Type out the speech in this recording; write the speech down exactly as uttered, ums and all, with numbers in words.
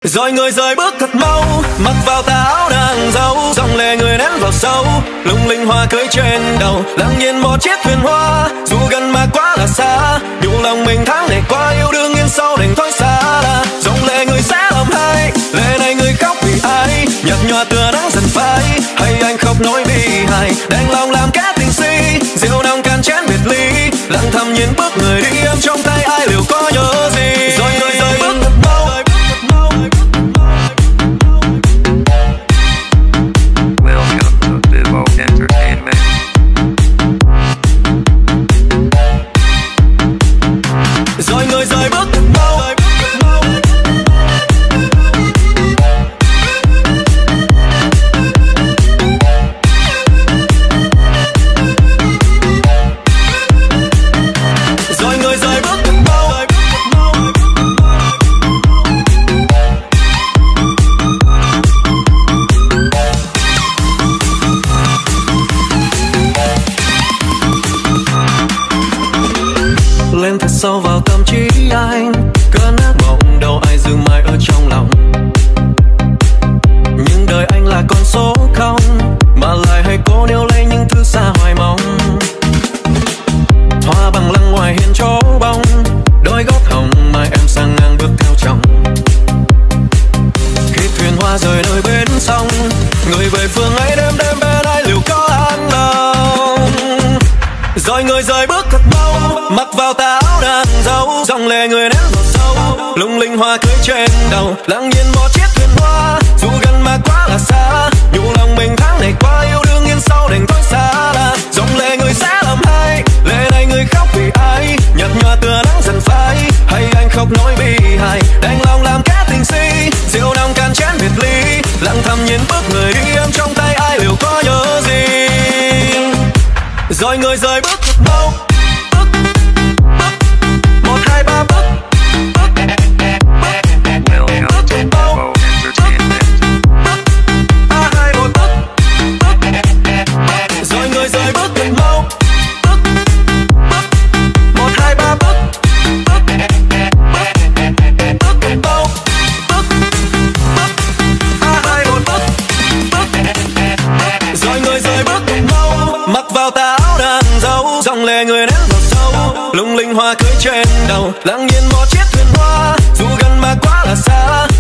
Rồi người rời bước thật mau, mặc vào tà áo nàng dâu, dòng lệ người nén vào sâu, lung linh hoa cưới trên đầu, lặng nhìn một chiếc thuyền hoa, dù gần mà quá là xa, nhủ lòng mình tháng ngày qua yêu đương yên sau đành thôi xa là. Dòng lệ người sẽ làm hai, lệ này người khóc vì ai, nhạt nhòa tựa nắng dần phai, hay anh khóc nỗi bi hài, đành lòng làm kẻ tình si, rượu nồng can chén biệt ly, lặng thầm nhìn bước người đi em trong tay ai liệu có nhớ gì. Rồi người rời bước thật mau. Rồi người rời bước thật mau. Rồi người rời bước thật mau. Lên thật sâu vào tâm trí anh, cơn ác mộng đâu ai giữ mãi ở trong lòng. Nhưng đời anh là con số không, mà lại hay cố níu lấy những thứ xa hoài mong. Hoa bằng lăng ngoài hiên chỗ bóng, đôi gót hồng mà em sang ngang bước theo chồng. Khi thuyền hoa rời nơi bến sông, người về phương ấy đêm đêm bên ai liệu có an lòng. Rồi người rời bước thật mau, mặc vào tà áo nàng dâu, dòng lệ người nén vào sâu, lung linh hoa cưới trên đầu, lặng nhìn một chiếc thuyền hoa, dù gần mà quá là xa, nhủ lòng mình tháng ngày qua yêu đương yên sau đành thôi xa là. Dòng lệ người sẽ làm hai, lệ này người khóc vì ai, nhạt nhòa tựa nắng dần phai, hay anh khóc nỗi bi hài, đành lòng làm kẻ tình si, rượu nồng can chén biệt ly, lặng thầm nhìn bước người đi em trong tay ai liệu có nhớ gì. Rồi người rời bước thật mau, bước, bước, một hai ba bước, bước, bước, bước thật mau, bước, ba hai một bước, bước. Rồi người rời bước thật mau, bước, bước, một hai ba bước, bước, bước, bước thật mau, bước, bước, ba hai một bước, bước. Rồi người rời bước thật mau, mặc vào tà dòng lệ người nén vào sâu, lung linh hoa cưới trên đầu, lặng nhìn một chiếc thuyền hoa, dù gần mà quá là xa,